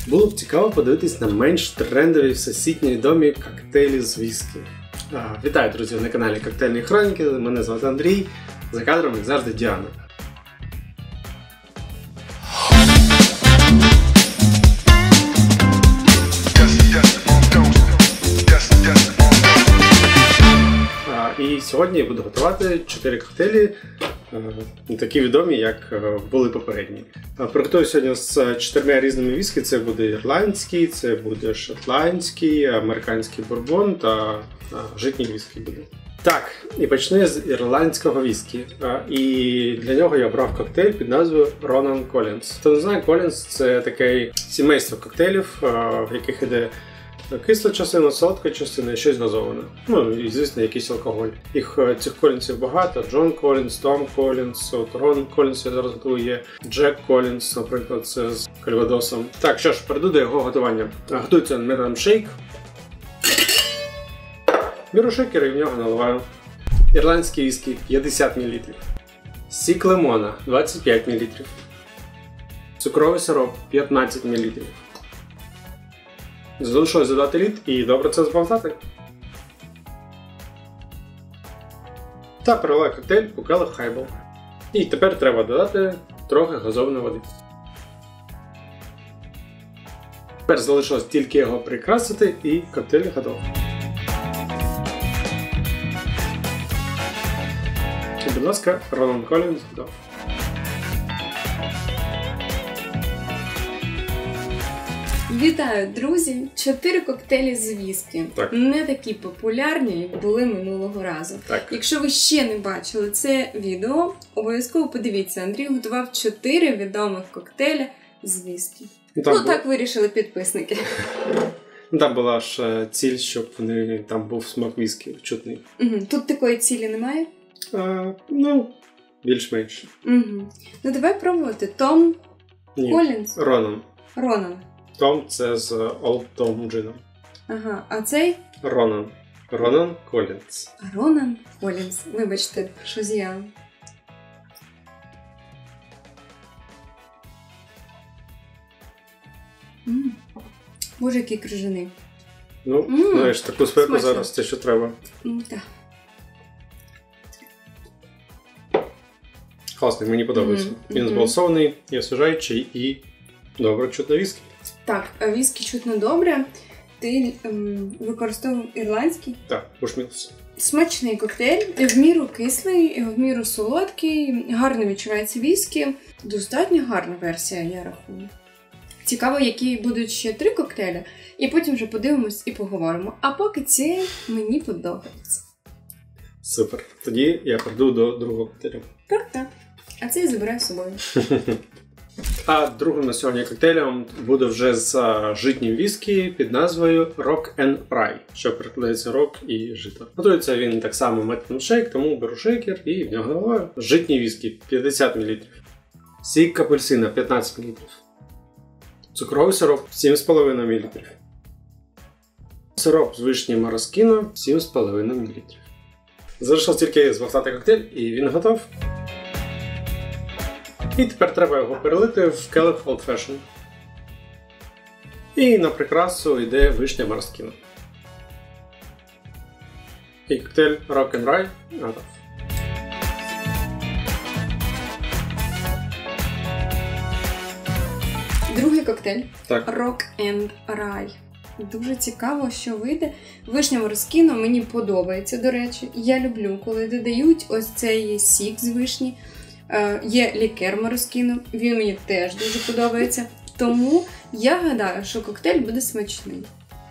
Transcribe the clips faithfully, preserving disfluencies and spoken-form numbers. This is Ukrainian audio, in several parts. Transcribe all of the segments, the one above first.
Було б цікаво подивитись на менш трендові всесвітньо відомі коктейлі з віскі. Вітаю, друзі, на каналі Коктейльні Хроніки. Мене звати Андрій. За кадром, як завжди, Діана. І сьогодні я буду готувати чотири коктейлі, такі відомі, як були попередні. Приготую сьогодні з чотирма різними віскі. Це буде ірландський, це буде шотландський, американський бурбон та житній віскі буде. Так, і почну з ірландського віскі. І для нього я обрав коктейль під назвою Ronan Collins. Хто не знає, Collins – це таке сімейство коктейлів, в яких іде кисла частина, солодка частина і щось газоване. Ну, і, звісно, якийсь алкоголь. Їх, цих Колінсів багато. Джон Колінс, Том Колінс, Рон Колінс, я зараз готую, є Джек Колінс, наприклад, це з кальвадосом. Так, що ж, перейду до його готування. Готується методом шейк. Беру шейкер і в нього наливаю ірландський віскі п'ятдесят мілілітрів. Сік лимона двадцять п'ять мілілітрів. Цукровий сироп п'ятнадцять мілілітрів. Залишилось додати лід і добре це зболтати. Та переливаю коктейль у келих хайбол. І тепер треба додати трохи газованої води. Тепер залишилось тільки його прикрасити і коктейль готовий. І, будь ласка, Ronan Collins готов. Вітаю, друзі! Чотири коктейлі з віскі. Так. Не такі популярні, як були минулого разу. Так. Якщо ви ще не бачили це відео, обов'язково подивіться. Андрій готував чотири відомих коктейлі з віскі. Там ну, бу... так вирішили підписники. Там була ж ціль, щоб вони, там був смак віскі чутний. Угу. Тут такої цілі немає? А, ну, більш-менш. Угу. Ну, давай пробувати. Том Колінс? Ронан. Ронан. Том – це з Old Tom джином. Ага, а цей? Ронан. Ронан Колінс. Ронан Колінс. Вибачте, що з'яв. Ммм. Боже, який крижаний. Ну, Ммм. знаєш, таку спеку Смачно. зараз, те, що треба. Ммм, так. Класний, мені подобається. Mm-hmm. Він збалансований, і освіжаючий і добре чутно віскі. Так, віскі чутно добре. Ти ем, використовував ірландський? Так, Bushmills. Смачний коктейль, в міру кислий, в міру солодкий, гарно відчувається віскі. Достатньо гарна версія, я рахую. Цікаво, які будуть ще три коктейлі, і потім вже подивимось і поговоримо. А поки цей мені подобається. Супер. Тоді я перейду до другого коктейля. Так, так. А цей забираю з собою. А другим на сьогодні коктейлем буде вже з житнім віскі під назвою Rock and Rye, що перекладається рок і жито. Готується він так само методом шейк, тому беру шейкер і в нього наливаю житній віскі п'ятдесят мілілітрів. Сік апельсина п'ятнадцять мілілітрів. Цукровий сироп сім з половиною мілілітрів. Сироп з вишні мароскіно сім з половиною мілілітрів. Залишилось тільки зболтати коктейль і він готов. І тепер треба його перелити в келих Old Fashion. І на прикрасу йде вишня мароскіно. І коктейль Rock and Rye готов. Другий коктейль. Так. Rock and Rye. Дуже цікаво, що вийде. Вишня мароскіно мені подобається, до речі. Я люблю, коли додають ось цей сік з вишні. Е, є лікер мароскіно, він мені теж дуже подобається. Тому я гадаю, що коктейль буде смачний.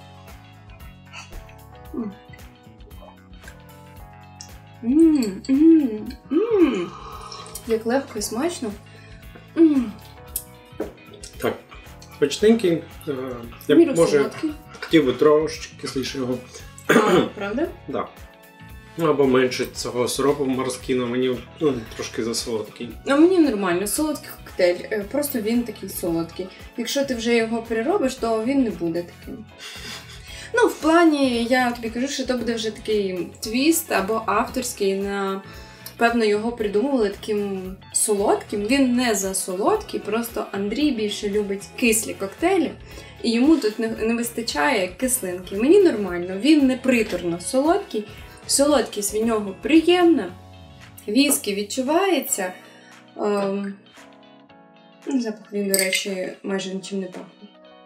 Ммм, ммм, ммм. Як легко і смачно. Ммм. Так, смачненький. Е, я Міру може солодкий. хотів би трошки кисліше його. А, правда? Так. Да. Ну, або менше цього сиропу мароскіно, мені ну, трошки засолодкий. А мені нормально, солодкий коктейль, просто він такий солодкий. Якщо ти вже його переробиш, то він не буде таким. Ну, в плані, я тобі кажу, що то буде вже такий твіст або авторський на певно, його придумували таким солодким. Він не за солодкий, просто Андрій більше любить кислі коктейлі, і йому тут не, не вистачає кислинки. Мені нормально, він не приторно солодкий, солодкість від нього приємна, віскі відчувається. Ем, запах він, до речі, майже нічим не пахне.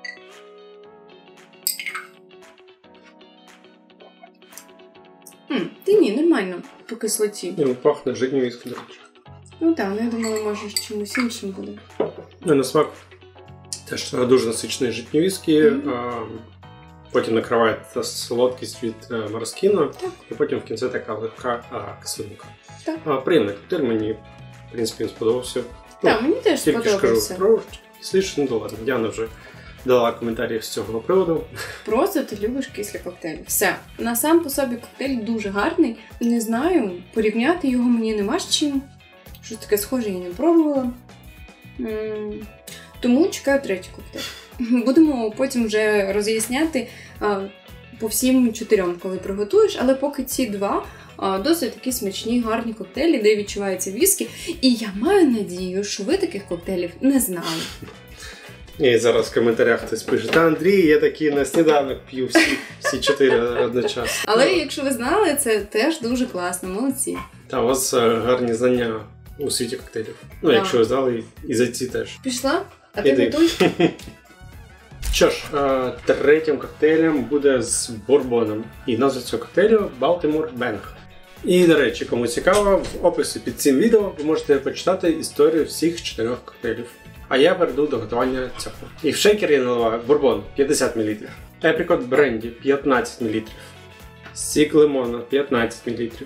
Хм, та ні, нормально, по кислоті. Він пахне житнім віскі, до речі. Ну так, ну я думала, може чимось іншим буде. Ну, на смак теж дуже насичений житній віскі. Mm-hmm. Потім накриває та солодкість від мароскіно, так. І потім в кінці така легка кислинка. Так. Приємний коктейль, мені, в принципі, він сподобався. Так, ну, мені теж тільки сподобався. Тільки ж кажу, кисліше, ну то ладно. Діана вже дала коментарі з цього приводу. Просто ти любиш кислі коктейлі. Все. На сам по собі коктейль дуже гарний. Не знаю, порівняти його мені нема з чим. Щось таке схоже я не пробувала. М-м- Тому чекаю третій коктейль. Будемо потім вже роз'ясняти а, по всім чотирьом, коли приготуєш. Але поки ці два а, досить такі смачні, гарні коктейлі, де відчувається віскі. І я маю надію, що ви таких коктейлів не знали. І зараз в коментарях хтось пише: та Андрій, я такий на сніданок п'ю всі, всі чотири одночасно. Але якщо ви знали, це теж дуже класно, молодці. Та у вас гарні знання у світі коктейлів. Ну, так. Якщо ви знали, і за ці теж. Пішла? А ти готуй? Що ж, третім коктейлем буде з бурбоном. І назва цього коктейлю Baltimore Bang. І, до речі, кому цікаво, в описі під цим відео ви можете почитати історію всіх чотирьох коктейлів. А я перейду до готування цього. І в шейкер я наливаю бурбон п'ятдесят мілілітрів, Apricot Brandy п'ятнадцять мілілітрів, сік лимона п'ятнадцять мілілітрів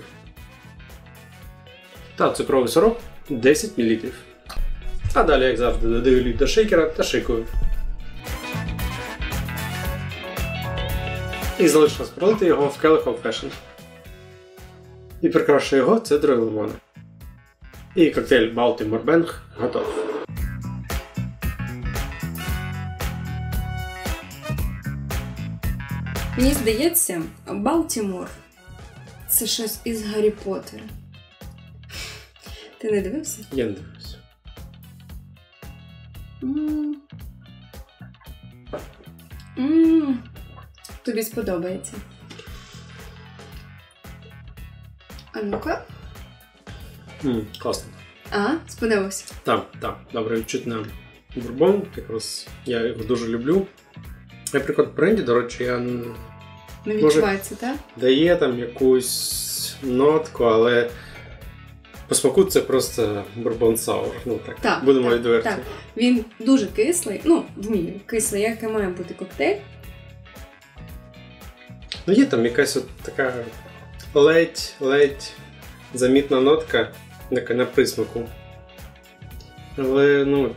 та цукровий сироп десять мілілітрів. А далі, як завжди, додаю лід до шейкера та шейкую. І залишилось пролити його в келих Old Fashioned. І прикрашую його цедрою лимона. І коктейль Baltimore Bang готовий. Мені здається, Балтімор – це щось із Гаррі Поттера. Ти не дивився? Я не дивився. Ммм. Ммм. Тобі сподобається. А ну-ка. Ммм, класно. А, сподобався? Так, так, добре відчутний бурбон, якраз я його дуже люблю. Наприклад, бренді, до речі, я... Не відчувається, так? Дає там якусь нотку, але по смаку це просто бурбон саур. Ну так, так будемо так, відверті. Так. Він дуже кислий, ну, в міру кислий, як і має бути коктейль. Ну є там якась от така ледь-ледь замітна нотка, яка на присмаку. Але, ну...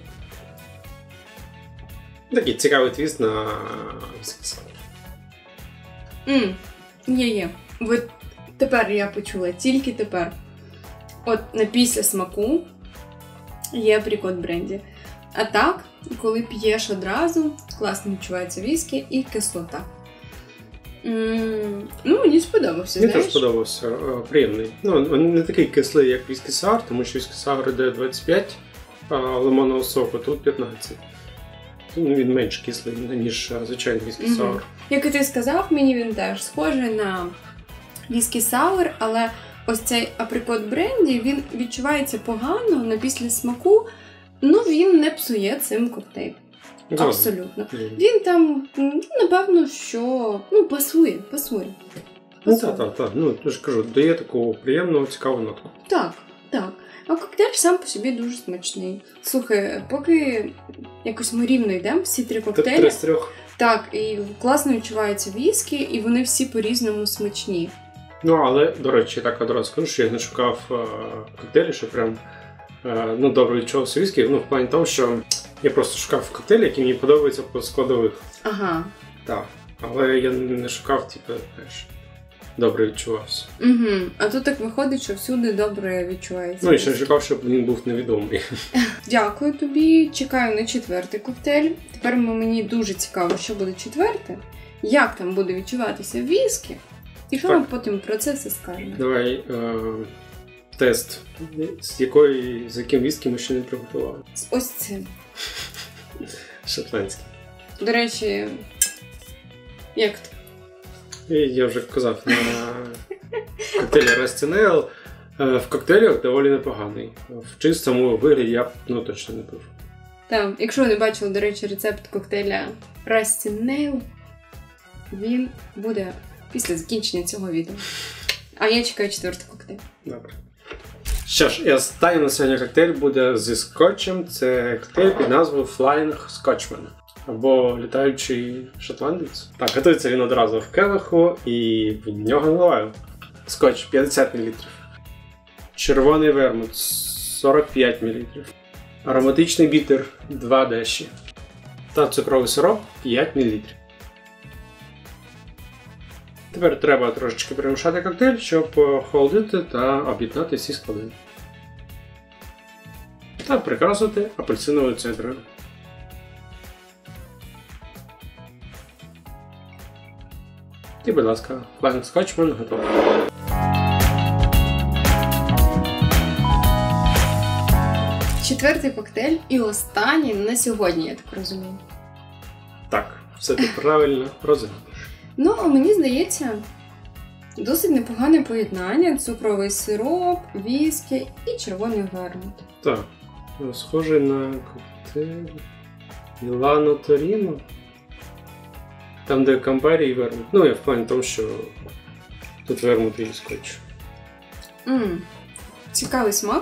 Такий цікавий твіст на віскі саур. Ммм, є-є. От тепер я почула, тільки тепер. От на після смаку є Apricot Brandy. А так, коли п'єш одразу, класно відчувається віскі і кислота. М-м, ну, мені сподобався, мені знаєш? теж сподобався, приємний. Ну, він не такий кислий, як віскі саур, тому що віскі саур йде двадцять п'ять, а лимонного соку тут п'ятнадцять. Ну, він менш кислий, ніж звичайний віскі mm-hmm. саур. Як і ти сказав, мені він теж схожий на віскі саур, але ось цей Apricot Brandy, він відчувається погано на після смаку, ну він не псує цим коктейль. Mm-hmm. Абсолютно. Mm-hmm. Він там, ну, напевно, що, ну, пасує, пасує. Ну, так, так, так. Ну, я ж кажу, дає таку приємну, цікаву нотку. Так, так. А коктейль сам по собі дуже смачний. Слухай, поки якось ми рівно йдемо, всі три коктейлі. Три з трьох. Так, і класно відчувається віскі, і вони всі по-різному смачні. Ну, але, до речі, так одразу скажу, що я не шукав е- коктейлі, що прям е- ну, добре відчувався віскі. Ну, в плані того, що я просто шукав коктейлі, які мені подобаються по складових. Ага. Так. Але я не шукав, типу, теж. Добре відчувався. Угу. А тут так виходить, що всюди добре відчувається. Ну і ще шукав, щоб він був невідомий. Дякую тобі. Чекаю на четвертий коктейль. Тепер мені дуже цікаво, що буде четвертий. Як там буде відчуватися віскі. І що ми потім про це все скажемо. Давай е- тест, з, якої, з яким віскі ми ще не приготували. Ось цим. Шотландський. До речі, як ти? Я вже казав, на коктейлі Rusty Nail в коктейлях доволі непоганий. В чистому вигляді я б ну, точно не пив. Так, якщо ви не бачили, до речі, рецепт коктейля Rusty Nail, він буде після закінчення цього відео. А я чекаю четвертий коктейль. Добре. Що ж, і останній на сьогодні коктейль буде зі скотчем. Це коктейль під назвою Flying Scotchman. Або літаючий шотландець. Так, готується він одразу в келиху і в нього наливаю. Скотч п'ятдесят мілілітрів. Червоний вермут сорок п'ять мілілітрів. Ароматичний бітер два деші. Та цукровий сироп п'ять мілілітрів. Тепер треба трошечки перемішати коктейль, щоб охолодити та об'єднати всі склади. Та прикрасити апельсиновою цедрою. І, будь ласка, Flying Scotchman готовий. Четвертий коктейль і останній на сьогодні, я так розумію. Так, все ти правильно розумієш. Ну, мені здається, досить непогане поєднання. Цукровий сироп, віскі і червоний вермут. Так, схожий на коктейль Мілано Торіно. Там, де Кампарі і вермут. Ну, я в плані тому, що тут вермут і скотч. Ммм, цікавий смак.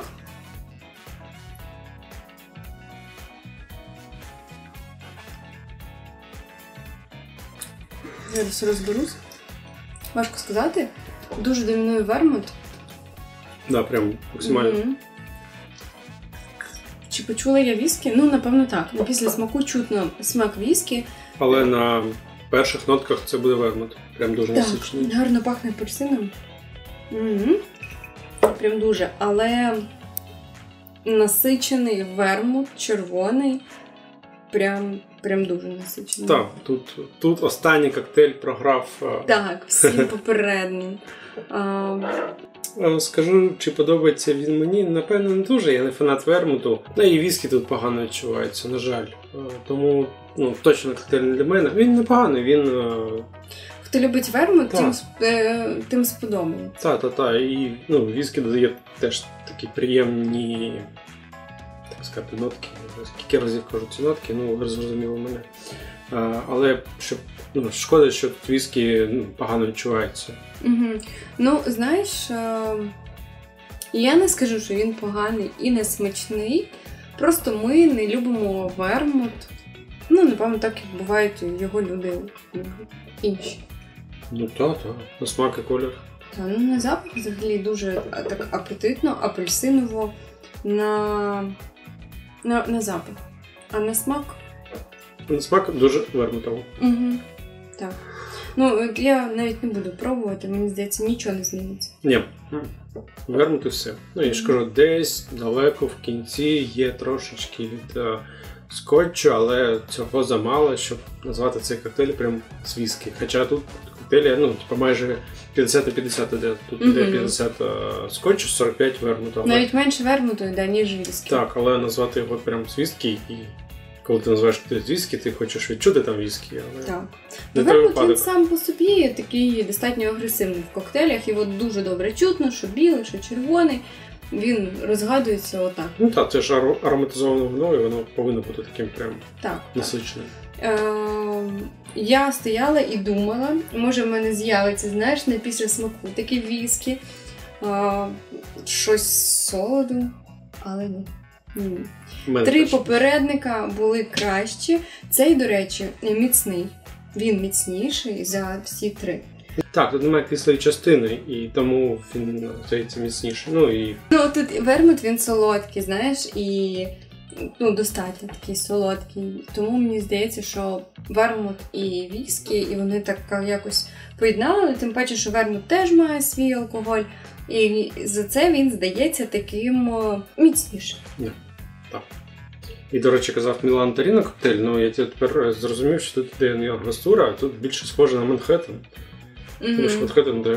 Зараз розберусь. Важко сказати. Дуже домінує вермут. Да, прям максимально. Mm-hmm. Чи почула я віскі? Ну, напевно, так. Після смаку чутно смак віскі. Але на перших нотках це буде вермут. Прям дуже так, насичений. Гарно пахне апельсином. Mm-hmm. Прям дуже. Але насичений вермут, червоний. Прям, прям дуже насичений. Так, тут, тут останній коктейль програв. Так, всім попереднім. А... Скажу, чи подобається він мені, напевно, не дуже. Я не фанат вермуту. Ну і віскі тут погано відчувається, на жаль. Тому, ну, точно коктейль не для мене. Він непоганий, він... Хто любить вермут, тим, тим сподобається. Так, так, так. І, ну, віскі додає теж такі приємні, так сказати, нотки. Скільки разів кажу ці нотки, ну, ви зрозуміли мене. А, але щоб, ну, шкода, що тут віскі ну, погано відчувається. Угу. Ну, знаєш, я не скажу, що він поганий і не смачний. Просто ми не любимо вермут. Ну, напевно, так як бувають його люди інші. Ну так, так. На смак і колір. Та, ну, на запах взагалі дуже так апетитно, апельсиново на, на, на запах. А на смак? На смак дуже вермутово. Угу. Так. Ну, я навіть не буду пробувати, мені здається, нічого не зміниться. Ні. Вермут і все. Ну, я ж кажу, десь далеко в кінці є трошечки від uh, скотчу, але цього замало, щоб назвати цей коктейль прям з віскі. Хоча тут коктейлі, ну, типу, майже п'ятдесят на п'ятдесят іде. Тут іде mm-hmm. п'ятдесят uh, скотчу, сорок п'ять вермуту. Але... Навіть менше вермуту йде, ніж віскі. Так, але назвати його прям з віскі і... Коли ти називаєш коктейль з віскі, ти хочеш відчути там віскі, але... Так. Вермут він сам по собі такий достатньо агресивний в коктейлях. Його дуже добре чутно, що білий, що червоний. Він розгадується отак. Ну так, це ж ароматизоване вино, і воно повинно бути таким прям так, насиченим. Е- я стояла і думала, може в мене з'явиться, знаєш, на після смаку такі віскі, е- щось солоду, але ні. Ні. Три точно. Попередника були кращі. Цей, до речі, міцний. Він міцніший за всі три. Так, тут немає кислої частини, і тому він, здається, міцніший. Ну, і... ну тут вермут, він солодкий, знаєш, і ну, достатньо такий солодкий. Тому мені здається, що вермут і віскі, і вони так якось поєднали. Тим паче, що вермут теж має свій алкоголь. І за це він здається таким міцнішим. Yeah. Так. І, до речі, казав Мілано Торіно коктейль, ну я тепер зрозумів, що тут іде не Ангастура, а тут більше схоже на Манхеттен. Mm-hmm. Тому що Манхеттен де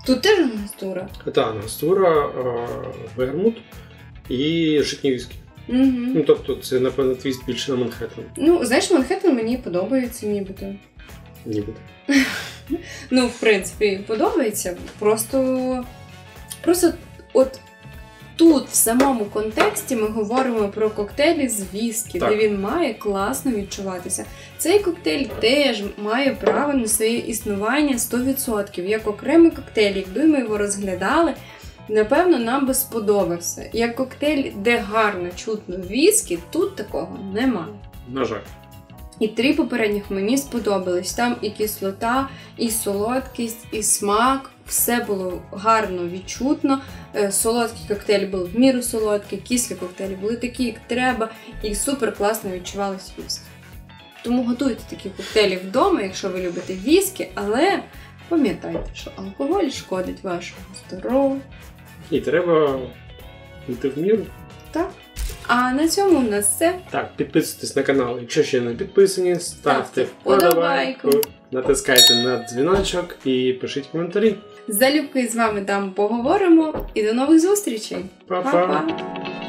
Тут теж ангастура? Так, ангастура, вермут і житні віскі. Угу. Ну, тобто, це, напевно, твіст більше на Манхеттен. Ну, знаєш, Манхеттен мені подобається, нібито. Нібито. Ну, в принципі, подобається. Просто, просто от тут, в самому контексті, ми говоримо про коктейлі з віскі, так. де він має класно відчуватися. Цей коктейль теж має право на своє існування сто відсотків. Як окремий коктейль, якби ми його розглядали, напевно, нам би сподобався. Як коктейль, де гарно чутно віскі, тут такого немає. На жаль. І три попередніх мені сподобались. Там і кислота, і солодкість, і смак. Все було гарно відчутно. Солодкі коктейлі були в міру солодкі, кислі коктейлі були такі, як треба. І супер класно відчувалось віскі. Тому готуйте такі коктейлі вдома, якщо ви любите віскі, але пам'ятайте, що алкоголь шкодить вашому здоров'ю. І треба йти в міру. Так. А на цьому у нас все. Так, підписуйтесь на канал, якщо ще не підписані, ставте вподобайку, натискайте на дзвіночок і пишіть коментарі. Залюбки з вами там поговоримо і до нових зустрічей. Па-па! Па-па!